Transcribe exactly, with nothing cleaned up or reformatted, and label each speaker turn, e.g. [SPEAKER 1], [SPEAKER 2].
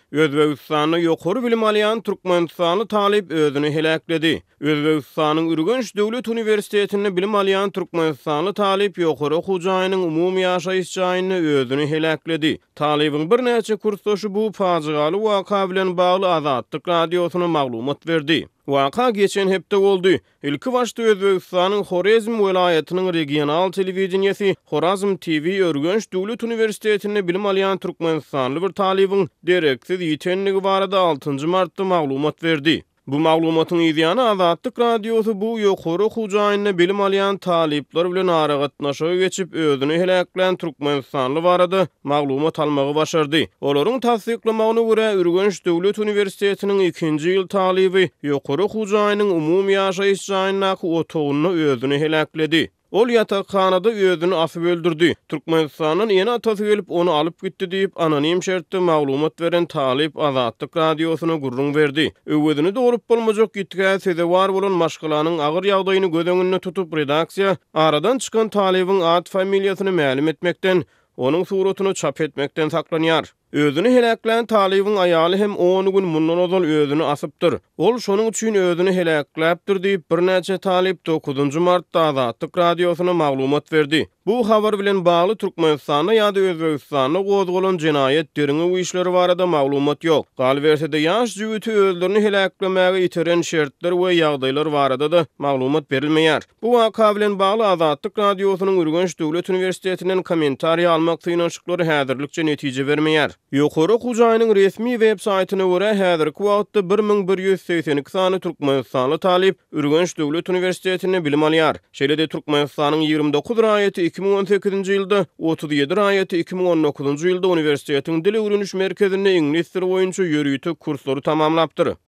[SPEAKER 1] Özbegistanyň ýokary bilim alýan türkmenistanly talip özüni heläkledi. Özbegistanyň Ürgünç Döwlet Uniwersitetinde bilim alýan türkmenistanly talip ýokary hujaýynyň umumy ýaşaýyş jaýyny özüni heläkledi. Talibiň bir näçe kursdaşy bu fajigaly waka bilen bagly Azatlyk radiosyna maglumat berdi. Waka geçen hepde boldy. Ilki başda Özbegistanyň Horezm welaýatynyň regional telewizionyasy Horazm T V Ürgünç Döwlet Uniwersitetinde bilim alýan türkmenistanly bir talibiň dereksiz ýetenligi barada altynjy martda maglumat berdi. Bu maglumatyň ýa-da Azatlyk radiosy bu ýokary hujaýyny bilim alýan talipler bilen aragatnaşyga geçip özüni heläklen türkmenistanly barada maglumat almagy başardy. Olaryň tasdiklamagyna görä Ürgünç Döwlet Uniwersitetiniň ikinji ýyl talibi ýokary hujaýynyň umumy ýaşaýyş jaýynyňky otogyny özüni heläkledi. Ol yatakhanada özüni asyp öldürdi. Türkmenistanyň ýene atasy gelip onu alyp gitdi diýip anonim şertde maglumat beren talip Azatlyk radiosyna gurrun berdi. Öwedini dogrup bolmajak gitge seze bar bolan maşgalanyň agyr ýagdaýyny göz öňünde tutup redaksiýa aradan çykan talibiň ad familiýasyny ma'lum etmekden, onuň suratyny çap etmekden saklanýar. Özüni heläklen talibiň aýaly hem on gün mundan ozal özüni asypdyr. Ol şonuň üçin özüni heläkläpdir diýip bir näçe talip dokuzunjy martda Azatlyk radiosyna maglumat berdi. Bu habar bilen bagly Türkmenistana ýa-da Özbegistana gozgolan jinayet deriňi bu işleri barada maglumat ýok. Gal bersede ýaş jüwiti özlerini heläklemäge ýiteren şertler we ýagdaýlar barada da maglumat berilmeýär. Bu waka bilen bagly Azatlyk radiosynyň Ürgünç Döwlet Uniwersitetiniň kommentariýa almak synaşyklary häzirlikçe netije bermeýär. Ýokary hujaýynyň resmi web saýtyna görä häzirki wagtda bir miň bir ýüz seksen iki sany türkmenistanly talip Ürgünç Döwlet Uniwersitetinde bilim alýar. Şeýle-de Türkmenistanyň ýygrimi dokuz raýaty iki miň on sekizinji ýylda, otuz ýedi raýaty iki miň on dokuzunjy ýylda uniwersitetiň dil öwreniş merkezinde ingliz dili boýunça ýörüýtik kurslary tamamlapdyr.